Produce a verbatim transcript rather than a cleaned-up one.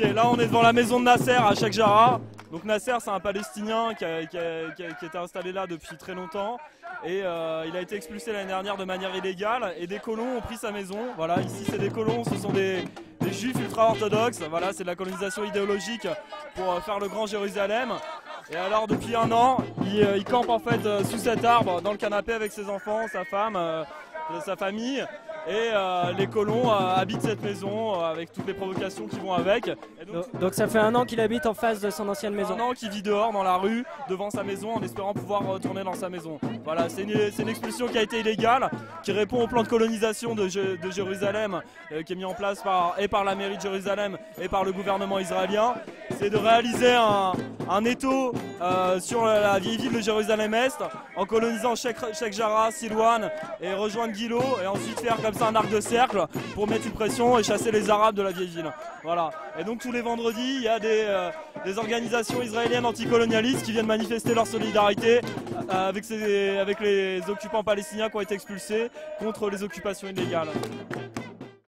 là on est devant la maison de Nasser à Sheikh Jarrah. Donc Nasser, c'est un Palestinien qui, a, qui, a, qui, a, qui était installé là depuis très longtemps. Et euh, il a été expulsé l'année dernière de manière illégale. Et des colons ont pris sa maison. Voilà, ici c'est des colons, ce sont des, des juifs ultra-orthodoxes. Voilà, c'est de la colonisation idéologique pour faire le Grand Jérusalem. Et alors depuis un an, il, il campe en fait sous cet arbre, dans le canapé avec ses enfants, sa femme, euh, sa famille. Et euh, les colons euh, habitent cette maison euh, avec toutes les provocations qui vont avec. Et donc, donc, donc ça fait un an qu'il habite en face de son ancienne maison. Un an qu'il vit dehors dans la rue, devant sa maison, en espérant pouvoir retourner dans sa maison. Voilà, c'est une, une expulsion qui a été illégale, qui répond au plan de colonisation de, de Jérusalem, euh, qui est mis en place par, et par la mairie de Jérusalem et par le gouvernement israélien. C'est de réaliser un, un étau euh, sur la vieille ville de Jérusalem-Est, en colonisant Sheikh, Sheikh Jarrah, Silwan et rejoindre Gilo, et ensuite faire comme ça un arc de cercle pour mettre une pression et chasser les Arabes de la vieille ville. Voilà. Et donc tous les vendredis, il y a des, euh, des organisations israéliennes anticolonialistes qui viennent manifester leur solidarité euh, avec, ces, avec les occupants palestiniens qui ont été expulsés contre les occupations illégales.